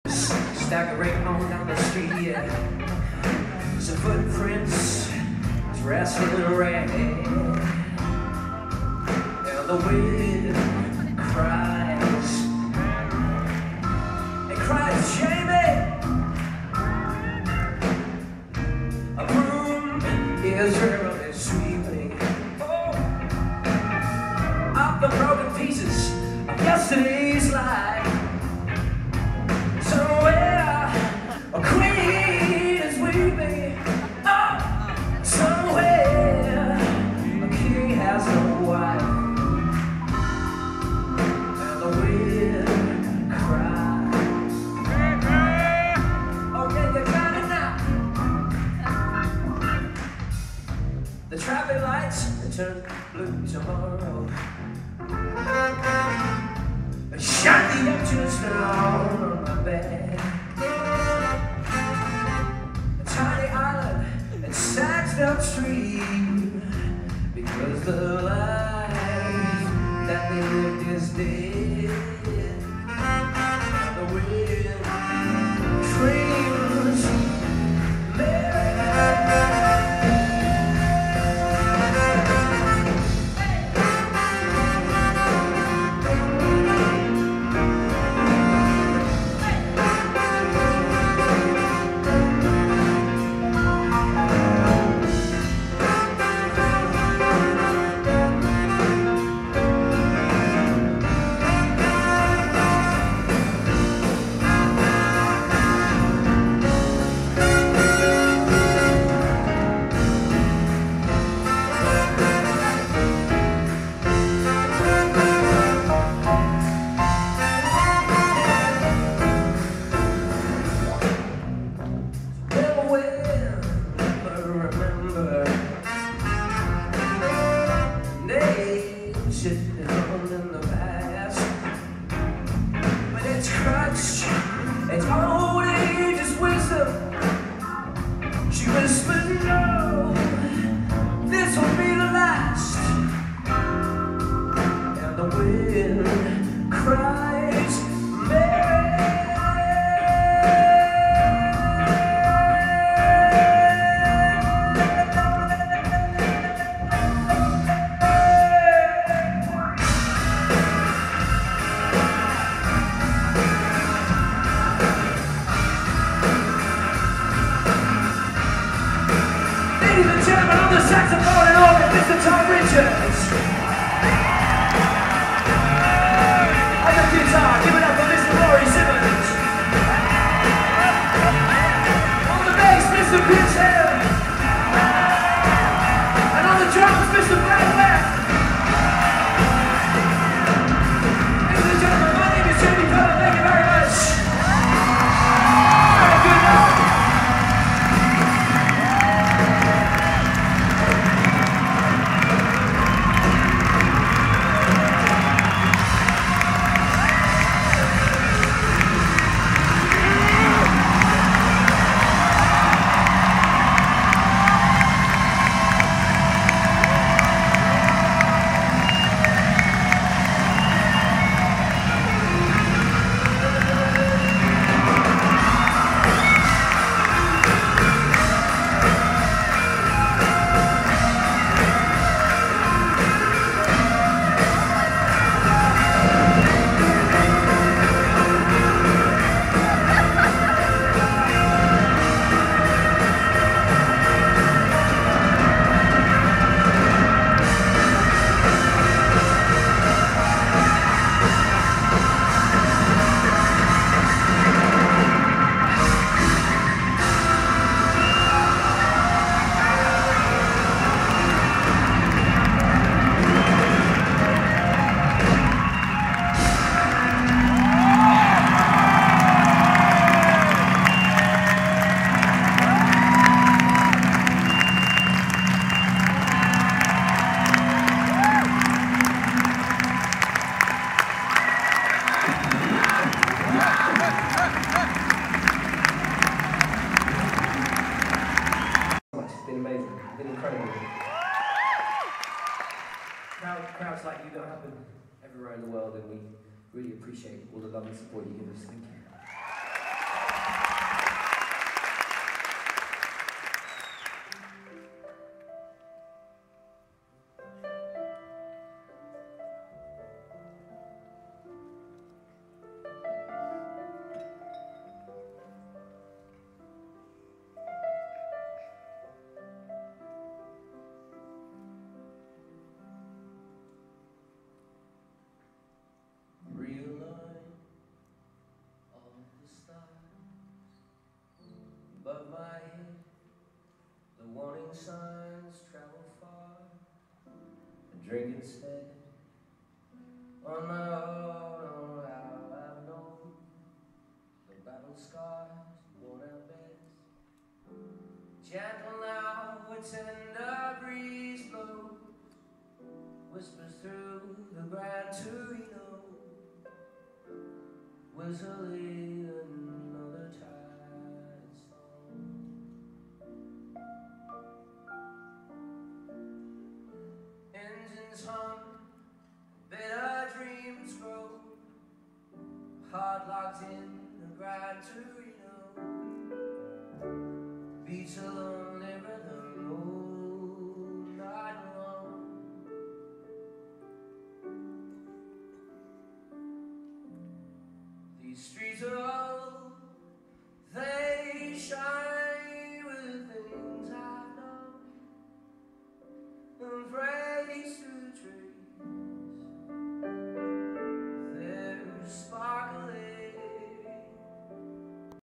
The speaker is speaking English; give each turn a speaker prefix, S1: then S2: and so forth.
S1: Staggering on down the street, yeah. Some footprints dressed in red, and the wind cries. It cries, Jamie. A broom is really sweeping up the broken pieces of yesterday's life. Somewhere a queen is weeping. Oh, somewhere a king has no wife, and the wind cries. Oh yeah, you got it now. The traffic lights turn blue tomorrow. Shut the engines down on my bed. A tiny island and sags downstream, because the life that they lived is dead. The wind screams, sitting home in the past, but it's crutched, it's old age's wisdom. She whispered, no, this will be the last, and the wind cries, Mary. Ladies and gentlemen, on the saxophone and organ, Mr. Tom Richards. On the guitar, give it up for Mr. Rory Simmons. On the bass, Mr. Pitch Hill. And on the drums, Mr. Brad Webb. Ladies and gentlemen, my name is Jamie Pelham. Thank you very much. Have a good night. Crowds like you don't happen everywhere in the world, and we really appreciate all the love and support you give us. Thank you. above my head, the warning signs travel far. A drink instead, on my own, all I've known. The battle scars, worn out beds. Gentle now, a tender breeze blows, whispers through the Gran Torino, whistling another tired song. Engines hum, bitter dreams grow, heart locked in the Gran Torino, beats a lonely rhythm all night long. These streets